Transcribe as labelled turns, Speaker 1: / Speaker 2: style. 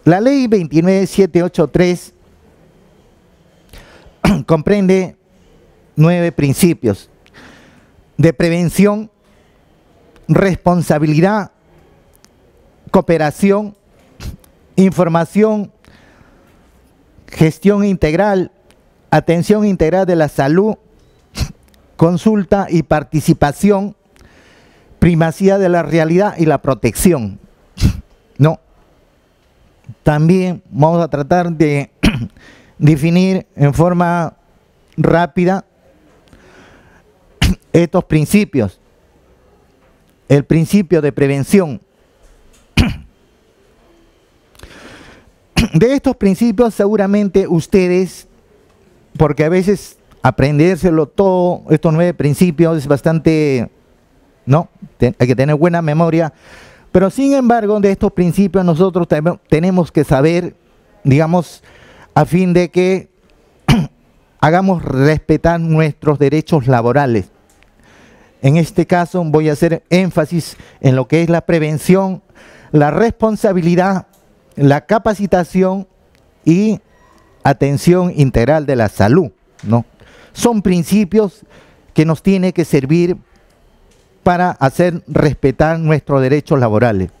Speaker 1: La ley 29783 comprende 9 principios de prevención, responsabilidad, cooperación, información, gestión integral, atención integral de la salud, consulta y participación, primacía de la realidad y la protección. No. También vamos a tratar de definir en forma rápida estos principios. El principio de prevención. De estos principios seguramente ustedes, porque a veces aprendérselo todo, estos 9 principios es bastante, ¿no? Hay que tener buena memoria, pero sin embargo de estos principios nosotros tenemos que saber, digamos, a fin de que hagamos respetar nuestros derechos laborales. En este caso voy a hacer énfasis en lo que es la prevención, la responsabilidad, la capacitación y atención integral de la salud, ¿no? Son principios que nos tienen que servir para hacer respetar nuestros derechos laborales.